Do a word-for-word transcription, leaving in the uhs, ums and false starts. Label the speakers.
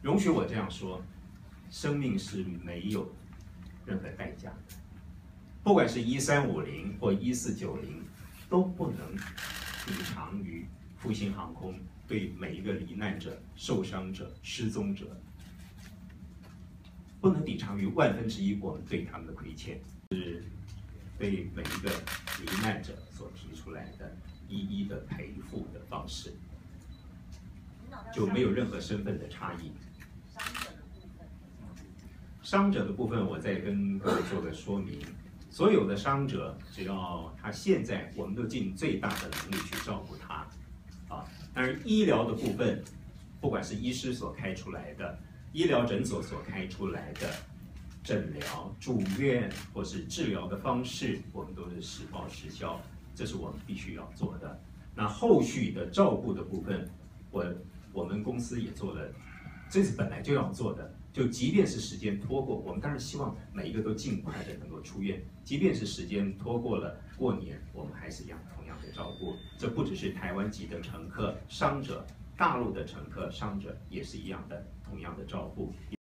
Speaker 1: 容许我这样说，生命是没有任何代价的，不管是一三五零或一四九零，都不能抵偿于复兴航空对每一个罹难者、受伤者、失踪者，不能抵偿于万分之一我们对他们的亏欠，是对每一个罹难者所提出来的一一的赔付的方式，就没有任何身份的差异。伤者的部分，我再跟各位做个说明。所有的伤者，只要他现在，我们都尽最大的能力去照顾他，啊。但是医疗的部分，不管是医师所开出来的，医疗诊所所开出来的诊疗、住院或是治疗的方式，我们都是实报实销，这是我们必须要做的。那后续的照顾的部分，我我们公司也做了，这是本来就要做的。就即便是时间拖过，我们当然希望每一个都尽快的能够出院。即便是时间拖过了过年，我们还是一样同样的照顾。这不只是台湾籍的乘客、伤者，大陆的乘客、伤者也是一样的同样的照顾。